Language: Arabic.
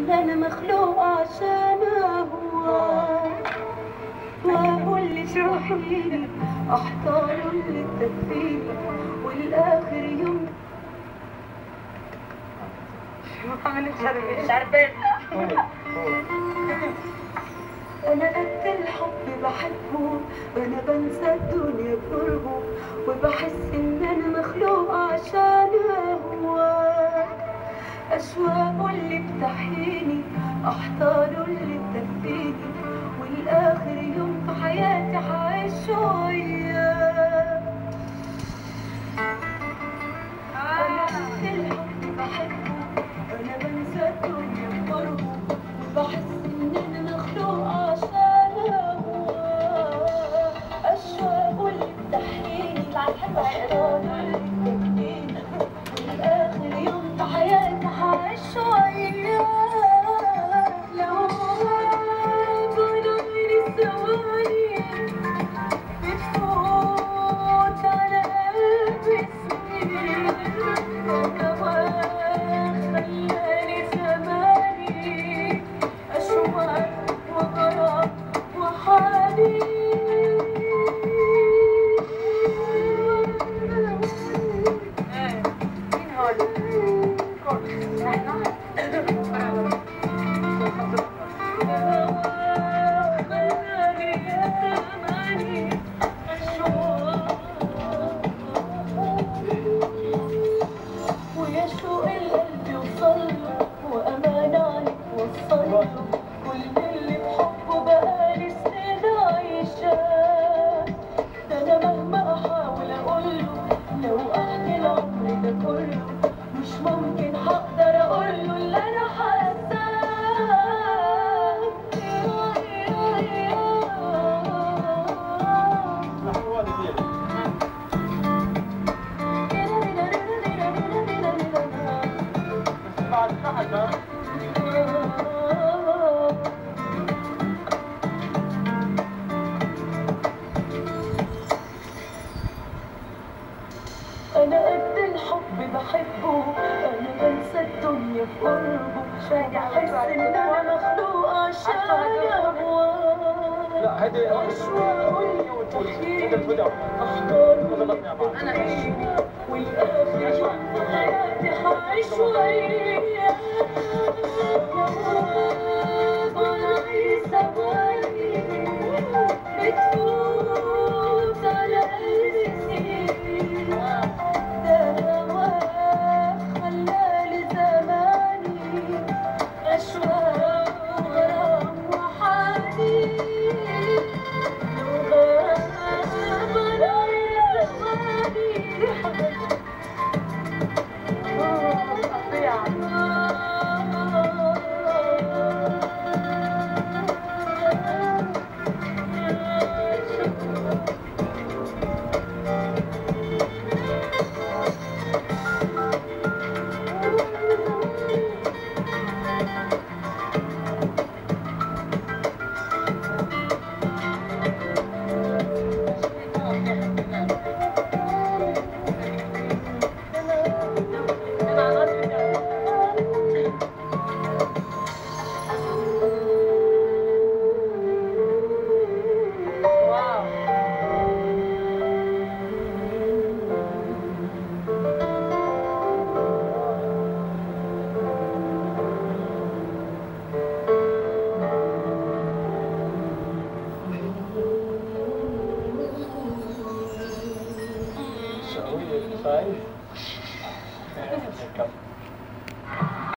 ان انا مخلوق عشان اهواك، واقول لشوحيني احضر اللي تكفيني والاخر يوم مش عارفه. انا قد الحب بحبه، انا بنسى الدنيا بقربه، وبحس ان انا مخلوق عشان اهواك. اشواقه اللي بتحييني، احضانه اللي تدفيني، والاخر يوم في حياتي هعيشه وياك. انا قد الحب بحبه، انا بنسى الدنيا بقربه، وبحس ان انا مخلوق عشان اهواك. اشواقه اللي بتحييني، احضانه اللي تدفيني، والاخر يوم في حياتي هعيش وياك. لو ضلالي الثواني بتفوت على قلبي سنين، خلاني زماني أشواق وغرام وحنين. ويشوق القلب يوصله، وأمان عليك وصله، كل اللي بحبه بقالي سنين عايشاه. ده أنا مهما أحاول أقوله، لو أحكي العمر ده كله، مش ممكن هقدر أقوله اللي أنا حاساه. أنا قد الحب بحبه، أنا بنسى الدنيا في قربه، بحس إن أنا مخلوق عشان أهواك. أشواقه اللي تحييني، أحضانه اللي تدفيني، والآخر يوم في حياتي هعيش وياك. ضلالي ثواني بتفوت على قلبي سنين، خلالي زماني أشواق وغرام وحنين. لو غاب علي زماني Sorry, 5.